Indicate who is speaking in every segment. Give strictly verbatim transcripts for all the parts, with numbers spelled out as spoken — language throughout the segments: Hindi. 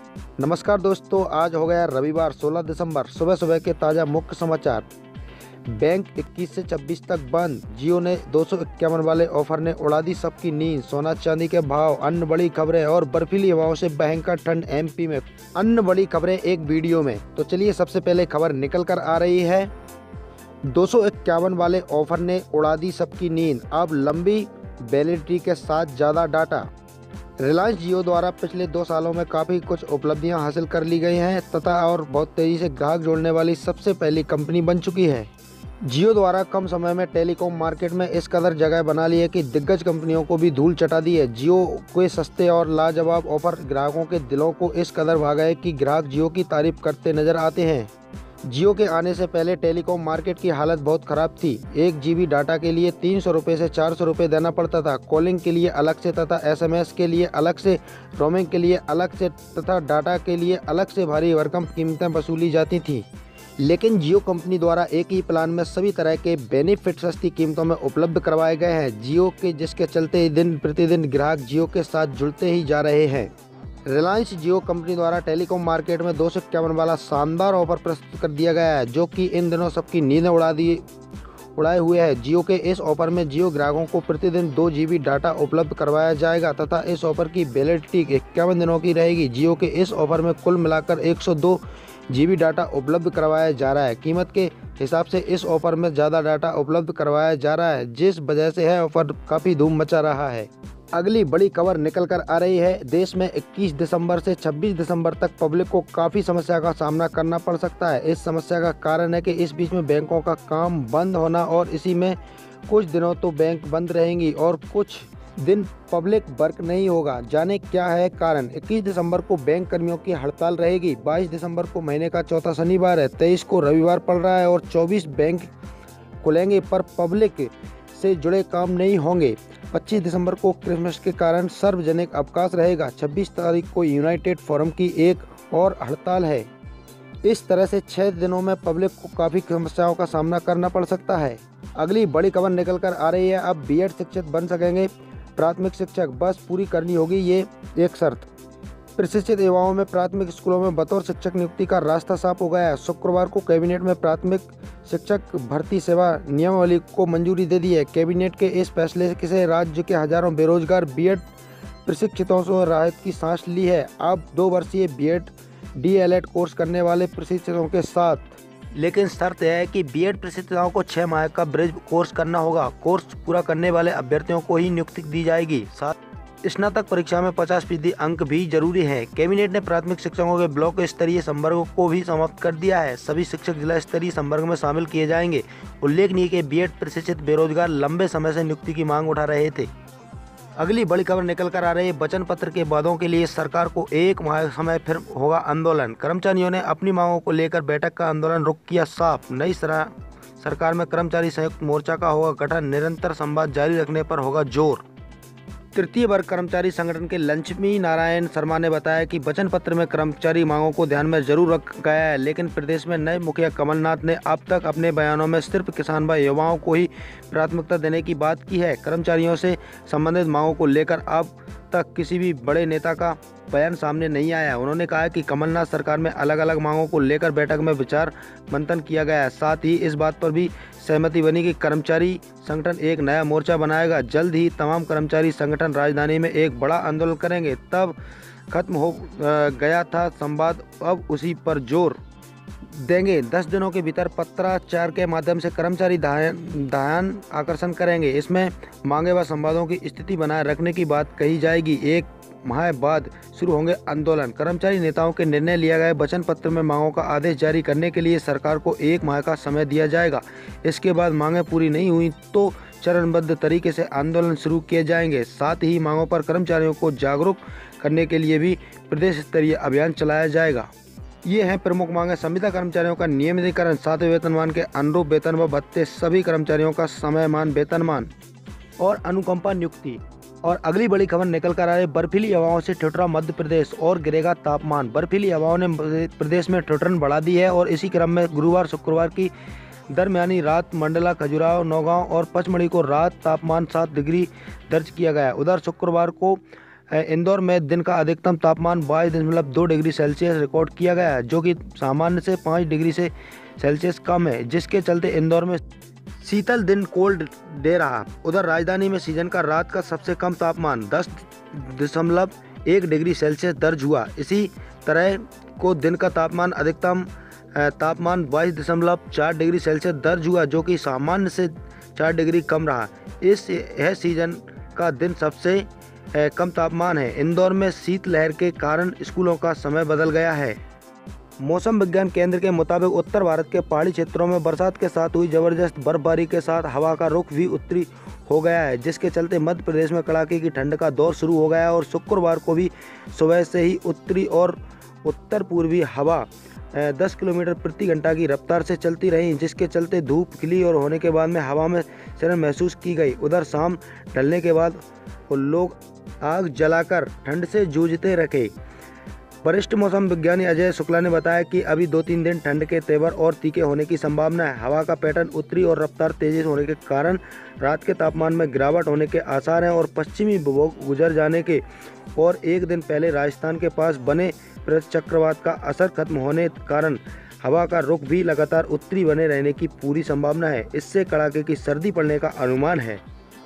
Speaker 1: नमस्कार दोस्तों, आज हो गया रविवार सोलह दिसंबर। सुबह सुबह के ताज़ा मुख्य समाचार। बैंक इक्कीस से छब्बीस तक बंद। जियो ने दो सौ इक्यावन वाले ऑफर ने उड़ा दी सबकी नींद। सोना चांदी के भाव, अन्य बड़ी खबरें और बर्फीली हवाओं से भयंकर ठंड एमपी में। अन्य बड़ी खबरें एक वीडियो में। तो चलिए, सबसे पहले खबर निकल कर आ रही है। दो सौ इक्यावन वाले ऑफर ने उड़ा दी सबकी नींद। अब लंबी वैलिडिटी के साथ ज़्यादा डाटा। रिलायंस जियो द्वारा पिछले दो सालों में काफ़ी कुछ उपलब्धियां हासिल कर ली गई हैं तथा और बहुत तेज़ी से ग्राहक जोड़ने वाली सबसे पहली कंपनी बन चुकी है। जियो द्वारा कम समय में टेलीकॉम मार्केट में इस कदर जगह बना ली है कि दिग्गज कंपनियों को भी धूल चटा दी है। जियो के सस्ते और लाजवाब ऑफर ग्राहकों के दिलों को इस कदर भा गए कि ग्राहक जियो की तारीफ करते नजर आते हैं। जियो के आने से पहले टेलीकॉम मार्केट की हालत बहुत ख़राब थी। एक जीबी डाटा के लिए तीन सौ रुपये से चार सौ रुपये देना पड़ता था। कॉलिंग के लिए अलग से तथा एसएमएस के लिए अलग से, रोमिंग के लिए अलग से तथा डाटा के लिए अलग से भारी भरकम कीमतें वसूली जाती थीं। लेकिन जियो कंपनी द्वारा एक ही प्लान में सभी तरह के बेनिफिट सस्ती कीमतों में उपलब्ध करवाए गए हैं। जियो के जिसके चलते दिन प्रतिदिन ग्राहक जियो के साथ जुड़ते ही जा रहे हैं। रिलायंस जियो कंपनी द्वारा टेलीकॉम मार्केट में दो सौ इक्यावन वाला शानदार ऑफर प्रस्तुत कर दिया गया है, जो कि इन दिनों सबकी नींदें उड़ा दी उड़ाए हुए है। जियो के इस ऑफर में जियो ग्राहकों को प्रतिदिन दो जीबी डाटा उपलब्ध करवाया जाएगा तथा इस ऑफर की वैलिडिटी इक्यावन दिनों की रहेगी। जियो के इस ऑफर में कुल मिलाकर एक सौ दो जीबी डाटा उपलब्ध करवाया जा रहा है। कीमत के हिसाब से इस ऑफर में ज़्यादा डाटा उपलब्ध करवाया जा रहा है, जिस वजह से यह ऑफर काफ़ी धूम मचा रहा है। अगली बड़ी खबर निकल कर आ रही है। देश में इक्कीस दिसंबर से छब्बीस दिसंबर तक पब्लिक को काफ़ी समस्या का सामना करना पड़ सकता है। इस समस्या का कारण है कि इस बीच में बैंकों का काम बंद होना और इसी में कुछ दिनों तो बैंक बंद रहेंगी और कुछ दिन पब्लिक वर्क नहीं होगा। जाने क्या है कारण। इक्कीस दिसंबर को बैंक कर्मियों की हड़ताल रहेगी। बाईस दिसंबर को महीने का चौथा शनिवार है। तेईस को रविवार पड़ रहा है और चौबीस बैंक खुलेंगे पर पब्लिक से जुड़े काम नहीं होंगे। पच्चीस दिसंबर को क्रिसमस के कारण सार्वजनिक अवकाश रहेगा। छब्बीस तारीख को यूनाइटेड फोरम की एक और हड़ताल है। इस तरह से छः दिनों में पब्लिक को काफ़ी समस्याओं का सामना करना पड़ सकता है। अगली बड़ी खबर निकल कर आ रही है। अब बीएड शिक्षक बन सकेंगे प्राथमिक शिक्षक, बस पूरी करनी होगी ये एक शर्त। प्रशिक्षित युवाओं में प्राथमिक स्कूलों में बतौर शिक्षक नियुक्ति का रास्ता साफ हो गया है। शुक्रवार को कैबिनेट में प्राथमिक शिक्षक भर्ती सेवा नियमावली को मंजूरी दे दी है। कैबिनेट के इस फैसले से राज्य के हजारों बेरोजगार बीएड प्रशिक्षितोों से राहत की सांस ली है। अब दो वर्षीय बीएड डीएलएड कोर्स करने वाले प्रशिक्षितों के साथ, लेकिन शर्त यह है कि बीएड प्रशिक्षितों को छः माह का ब्रिज कोर्स करना होगा। कोर्स पूरा करने वाले अभ्यर्थियों को ही नियुक्ति दी जाएगी। साथ स्नातक परीक्षा में पचास फीसदी अंक भी जरूरी है। कैबिनेट ने प्राथमिक शिक्षकों के ब्लॉक स्तरीय संवर्ग को भी समाप्त कर दिया है। सभी शिक्षक जिला स्तरीय संवर्ग में शामिल किए जाएंगे। उल्लेखनीय कि बीएड प्रशिक्षित बेरोजगार लंबे समय से नियुक्ति की मांग उठा रहे थे। अगली बड़ी खबर निकल कर आ रही है। वचन पत्र के वादों के लिए सरकार को एक माह समय फिर होगा आंदोलन। कर्मचारियों ने अपनी मांगों को लेकर बैठक का आंदोलन रुक किया साफ। नई सरकार में कर्मचारी संयुक्त मोर्चा का होगा गठन। निरंतर संवाद जारी रखने पर होगा जोर। तृतीय वर्ग कर्मचारी संगठन के लक्ष्मी नारायण शर्मा ने बताया कि वचन पत्र में कर्मचारी मांगों को ध्यान में जरूर रखा गया है, लेकिन प्रदेश में नए मुखिया कमलनाथ ने अब तक अपने बयानों में सिर्फ किसान व युवाओं को ही प्राथमिकता देने की बात की है। कर्मचारियों से संबंधित मांगों को लेकर अब तक किसी भी बड़े नेता का बयान सामने नहीं आया। उन्होंने कहा कि कमलनाथ सरकार में अलग अलग मांगों को लेकर बैठक में विचार मंथन किया गया है। साथ ही इस बात पर भी सहमति बनी कि कर्मचारी संगठन एक नया मोर्चा बनाएगा। जल्द ही तमाम कर्मचारी संगठन राजधानी में एक बड़ा आंदोलन करेंगे। तब खत्म हो गया था संवाद, अब उसी पर जोर देंगे। दस दिनों के भीतर पत्राचार के माध्यम से कर्मचारी ध्यान आकर्षण करेंगे। इसमें मांगे व संवादों की स्थिति बनाए रखने की बात कही जाएगी। एक माह बाद शुरू होंगे आंदोलन। कर्मचारी नेताओं के निर्णय लिया गया वचन पत्र में मांगों का आदेश जारी करने के लिए सरकार को एक माह का समय दिया जाएगा। इसके बाद मांगें पूरी नहीं हुई तो चरणबद्ध तरीके से आंदोलन शुरू किए जाएंगे। साथ ही मांगों पर कर्मचारियों को जागरूक करने के लिए भी प्रदेश स्तरीय अभियान चलाया जाएगा। ये हैं प्रमुख मांगे। संविदा कर्मचारियों का नियमितीकरण, सातवें वेतनमान के अनुरूप वेतन व भत्ते, सभी कर्मचारियों का समयमान वेतनमान और अनुकंपा नियुक्ति। और अगली बड़ी खबर निकल कर आ रही है। बर्फीली हवाओं से ठिठुरा मध्य प्रदेश और गिरेगा तापमान। बर्फीली हवाओं ने प्रदेश में ठिठुरन बढ़ा दी है और इसी क्रम में गुरुवार शुक्रवार की दरमियानी रात मंडला, खजुराहो, नौगांव और पचमढ़ी को रात तापमान सात डिग्री दर्ज किया गया। उधर शुक्रवार को इंदौर में दिन का अधिकतम तापमान बाईस दशमलव दो डिग्री सेल्सियस रिकॉर्ड किया गया है, जो कि सामान्य से पाँच डिग्री से सेल्सियस कम है, जिसके चलते इंदौर में शीतल दिन कोल्ड डे रहा। उधर राजधानी में सीजन का रात का सबसे कम तापमान दस दशमलव एक डिग्री सेल्सियस दर्ज हुआ। इसी तरह को दिन का तापमान अधिकतम तापमान बाईस दशमलव चार डिग्री सेल्सियस दर्ज हुआ, जो कि सामान्य से चार डिग्री कम रहा। इस यह सीजन का दिन सबसे कम तापमान है। इंदौर में शीतलहर के कारण स्कूलों का समय बदल गया है। मौसम विज्ञान केंद्र के मुताबिक उत्तर भारत के पहाड़ी क्षेत्रों में बरसात के साथ हुई जबरदस्त बर्फबारी के साथ हवा का रुख भी उत्तरी हो गया है, जिसके चलते मध्य प्रदेश में कड़ाके की ठंड का दौर शुरू हो गया है और शुक्रवार को भी सुबह से ही उत्तरी और उत्तर पूर्वी हवा दस किलोमीटर प्रति घंटा की रफ्तार से चलती रही, जिसके चलते धूप खिली और होने के बाद में हवा में सिरन महसूस की गई। उधर शाम ढलने के बाद लोग आग जलाकर ठंड से जूझते रखे। वरिष्ठ मौसम विज्ञानी अजय शुक्ला ने बताया कि अभी दो तीन दिन ठंड के तेवर और तीखे होने की संभावना है। हवा का पैटर्न उत्तरी और रफ्तार तेजी होने के कारण रात के तापमान में गिरावट होने के आसार हैं और पश्चिमी भूभाग गुजर जाने के और एक दिन पहले राजस्थान के पास बने पृथ्वी चक्रवात का असर खत्म होने के कारण हवा का रुख भी लगातार उत्तरी बने रहने की पूरी संभावना है। इससे कड़ाके की सर्दी पड़ने का अनुमान है।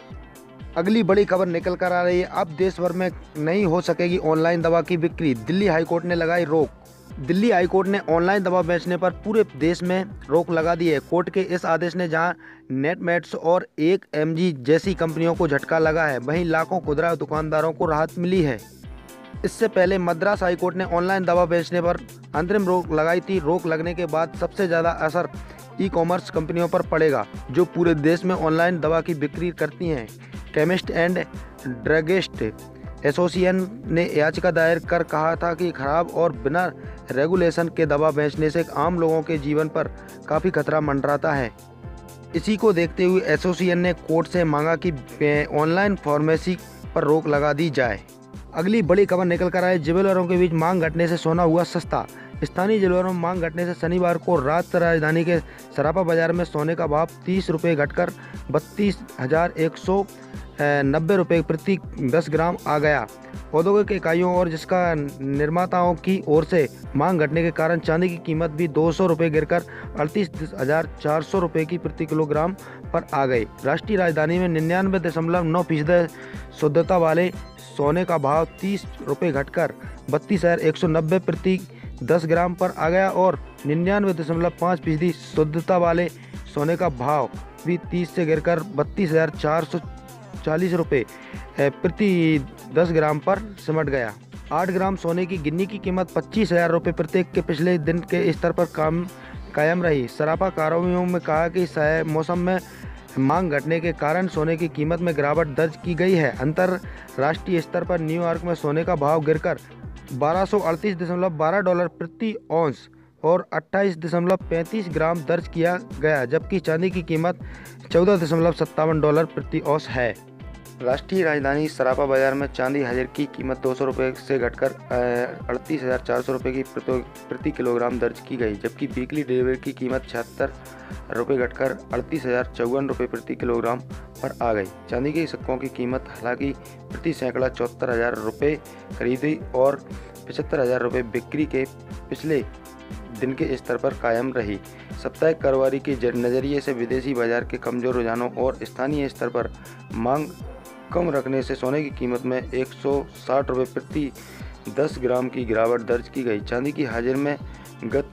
Speaker 1: अगली बड़ी खबर निकल कर आ रही है। अब देश भर में नहीं हो सकेगी ऑनलाइन दवा की बिक्री, दिल्ली हाईकोर्ट ने लगाई रोक। दिल्ली हाईकोर्ट ने ऑनलाइन दवा बेचने पर पूरे देश में रोक लगा दी है। कोर्ट के इस आदेश ने जहां नेटमेट्स और एक एमजी जैसी कंपनियों को झटका लगा है, वहीं लाखों खुदरा दुकानदारों को राहत मिली है। इससे पहले मद्रास हाईकोर्ट ने ऑनलाइन दवा बेचने पर अंतरिम रोक लगाई थी। रोक लगने के बाद सबसे ज़्यादा असर ई कॉमर्स कंपनियों पर पड़ेगा, जो पूरे देश में ऑनलाइन दवा की बिक्री करती हैं। केमिस्ट एंड ड्रगिस्ट एसोसिएशन ने याचिका दायर कर कहा था कि खराब और बिना रेगुलेशन के दवा बेचने से आम लोगों के जीवन पर काफ़ी खतरा मंडराता है। इसी को देखते हुए एसोसिएशन ने कोर्ट से मांगा कि ऑनलाइन फार्मेसी पर रोक लगा दी जाए। अगली बड़ी खबर निकल कर आए। ज्वेलरों के बीच मांग घटने से सोना हुआ सस्ता। स्थानीय ज्वेलरों में मांग घटने से शनिवार को रात राजधानी के सराफा बाजार में सोने का भाव तीस रुपये घटकर बत्तीस हजार एक सौ नब्बे रुपये प्रति दस ग्राम आ गया। औद्योगिक इकाइयों और जिसका निर्माताओं की ओर से मांग घटने के कारण चांदी की कीमत भी दो सौ रुपये गिरकर अड़तीस हजार चार सौ रुपये की प्रति किलोग्राम पर आ गई। राष्ट्रीय राजधानी में निन्यानवे दशमलव नौ फीसद शुद्धता वाले सोने का भाव तीस रुपये घटकर बत्तीस हजार एक सौ नब्बे प्रति दस ग्राम पर आ गया और निन्यानवे दशमलव पाँच फीसदी शुद्धता वाले सोने का भाव भी तीस से गिरकर बत्तीस हजार चार सौ चालीस रुपये प्रति दस ग्राम पर सिमट गया। आठ ग्राम सोने की गिन्नी की कीमत पच्चीस हजार रुपये प्रत्येक के पिछले दिन के स्तर पर काम कायम रही। सराफा कारोबारियों में कहा कि मौसम में मांग घटने के कारण सोने की कीमत में गिरावट दर्ज की गई है। अंतरराष्ट्रीय स्तर पर न्यूयॉर्क में सोने का भाव गिरकर बारह सौ अड़तीस दशमलव बारह डॉलर प्रति औंस और अट्ठाईस दशमलव पैंतीस ग्राम दर्ज किया गया, जबकि चांदी की कीमत चौदह दशमलव सत्तावन डॉलर प्रति औंस है। राष्ट्रीय राजधानी सराफा बाजार में चांदी हाजिर की कीमत दो सौ रुपये से घटकर अड़तीस हज़ार चार सौ रुपये की प्रति किलोग्राम दर्ज की गई, जबकि वीकली डिलीवरी की कीमत छिहत्तर रुपये घटकर अड़तीस हज़ार चौवन रुपये प्रति किलोग्राम पर आ गई। चांदी के सिक्कों की कीमत हालांकि प्रति सैकड़ा चौहत्तर हज़ार रुपये खरीदी और पचहत्तर हज़ार रुपये बिक्री के पिछले दिन के स्तर पर कायम रही। साप्ताहिक कारोबारी के नज़रिए से विदेशी बाजार के कमज़ोर रुझानों और स्थानीय स्तर पर मांग कम रखने से सोने की कीमत में एक सौ साठ रुपये प्रति दस ग्राम की गिरावट दर्ज की गई। चांदी की हाजिर में गत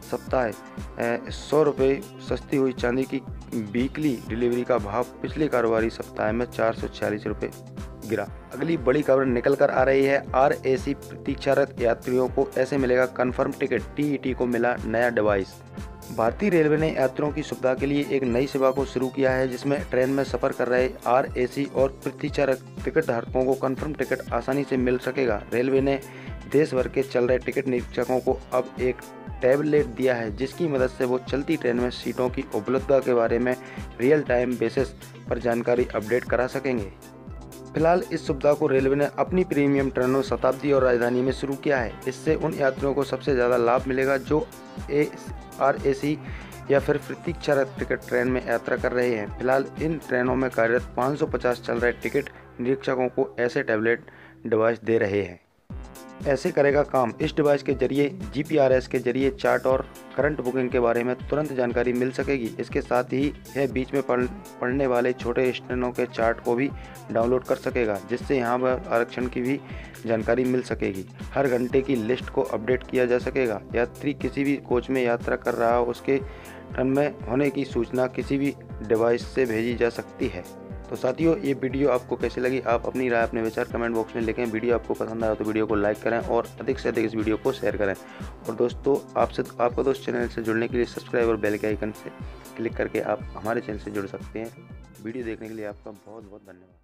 Speaker 1: सप्ताह सौ रुपये सस्ती हुई चांदी की वीकली डिलीवरी का भाव पिछले कारोबारी सप्ताह में चार सौ छियालीस रुपये गिरा। अगली बड़ी खबर निकल कर आ रही है। आरएसी प्रतीक्षारत यात्रियों को ऐसे मिलेगा कंफर्म टिकट, टीईटी को मिला नया डिवाइस। भारतीय रेलवे ने यात्रियों की सुविधा के लिए एक नई सेवा को शुरू किया है, जिसमें ट्रेन में सफ़र कर रहे आरएसी और प्रतीक्षारत टिकट धारकों को कंफर्म टिकट आसानी से मिल सकेगा। रेलवे ने देश भर के चल रहे टिकट निरीक्षकों को अब एक टैबलेट दिया है, जिसकी मदद से वो चलती ट्रेन में सीटों की उपलब्धता के बारे में रियल टाइम बेसिस पर जानकारी अपडेट करा सकेंगे। फिलहाल इस सुविधा को रेलवे ने अपनी प्रीमियम ट्रेनों शताब्दी और राजधानी में शुरू किया है। इससे उन यात्रियों को सबसे ज़्यादा लाभ मिलेगा जो ए आरएसी या फिर प्रतीक्षारत टिकट ट्रेन में यात्रा कर रहे हैं। फिलहाल इन ट्रेनों में कार्यरत पाँच सौ पचास चल रहे टिकट निरीक्षकों को ऐसे टैबलेट डिवाइस दे रहे हैं। ऐसे करेगा काम। इस डिवाइस के जरिए जी पी आर एस के जरिए चार्ट और करंट बुकिंग के बारे में तुरंत जानकारी मिल सकेगी। इसके साथ ही यह बीच में पढ़, पढ़ने वाले छोटे स्टेशनों के चार्ट को भी डाउनलोड कर सकेगा, जिससे यहाँ पर आरक्षण की भी जानकारी मिल सकेगी। हर घंटे की लिस्ट को अपडेट किया जा सकेगा। यात्री किसी भी कोच में यात्रा कर रहा हो उसके टर्न में होने की सूचना किसी भी डिवाइस से भेजी जा सकती है। तो साथियों, ये वीडियो आपको कैसी लगी? आप अपनी राय, अपने विचार कमेंट बॉक्स में लिखें। वीडियो आपको पसंद आया तो वीडियो को लाइक करें और अधिक से अधिक इस वीडियो को शेयर करें। और दोस्तों, आपसे आपको दोस्त चैनल से जुड़ने के लिए सब्सक्राइब और बेल के आइकन से क्लिक करके आप हमारे चैनल से जुड़ सकते हैं। वीडियो देखने के लिए आपका बहुत बहुत धन्यवाद।